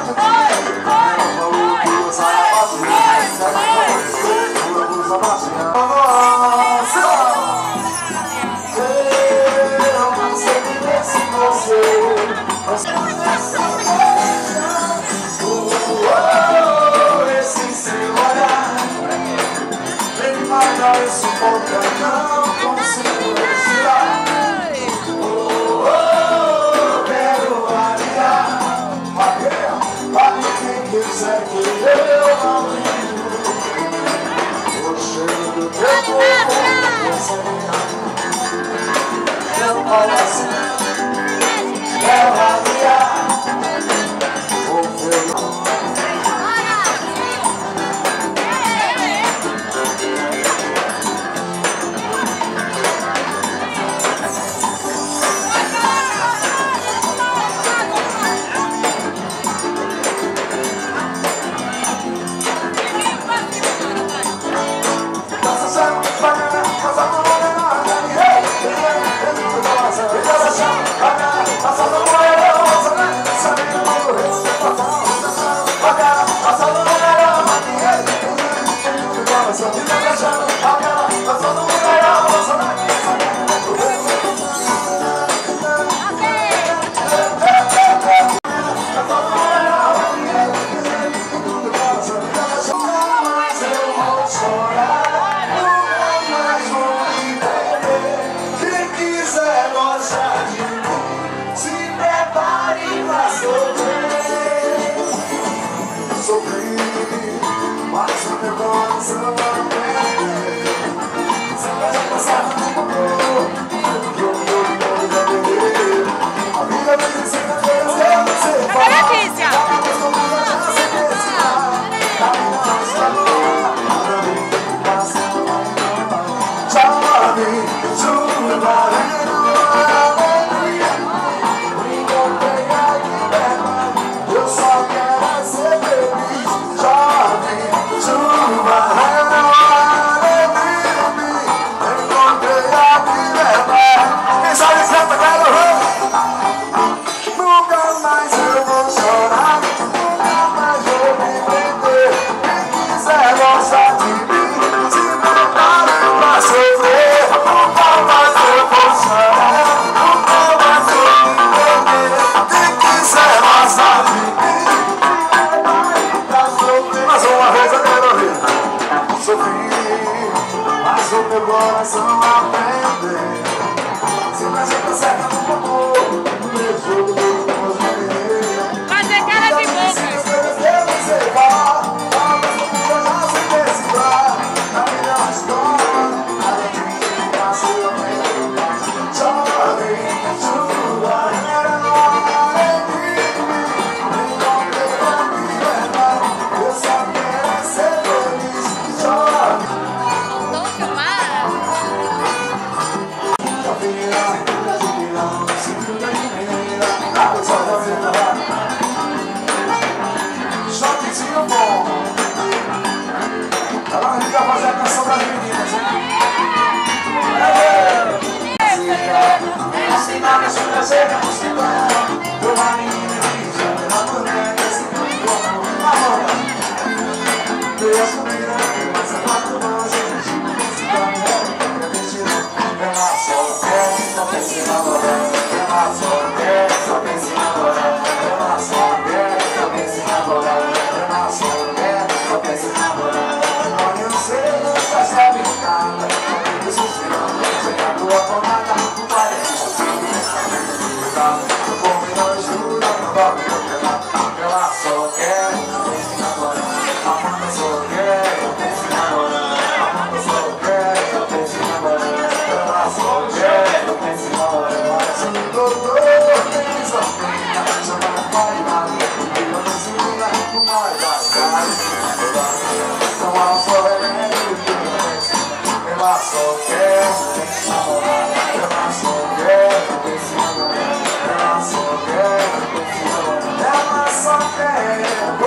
Esse seu olhar vem matar esse ponto, eu não consigo respirar. Quero variar, mas quem quiser que eu não ligo. O cheiro do teu corpo, você eu posso variar. Mas o meu coração aprende. Se a gente acerta no pouco, no meu jogo do poder. Fazer cara de boca. Você vai, mas o mundo já se decifrar. Na minha história, nada de mim passou a meio. Chore, chuva, eu só quero ser feliz. Chore. Choquezinho bom. Ela vai ligar fazer a canção das meninas, hein? É assim na minha sobrancelha, você vai. Eu uma menina que já me atormenta, esse mundo como uma roda. Veio a subir, mas a quatro mãos, eu digo, se vai me repetir. Ela só quer, só pensa em namorar. Ela só quer, só pensa em namorar. Ela só quer, só pensa em namorar. Ela só quer, só pensa em namorar. Olha, eu sei, não faz a brincada. Eu preciso sem a tua pomada. O pai é o povo não ajuda, não dorme no ela só quer, só pensa em namorar. A mãe só quer, só pensa em namorar. A mãe só quer, só pensa em namorar. Ela só quer, só pensa em namorar. Mas o doutor tem só pena, chama o pai lá. E eu não se liga, o pai vai. Então ela só é ela só quer, só pensa em namorar. Ela só quer, só pensa em namorar. Ela só quer, só pensa em namorar. Ela só quer.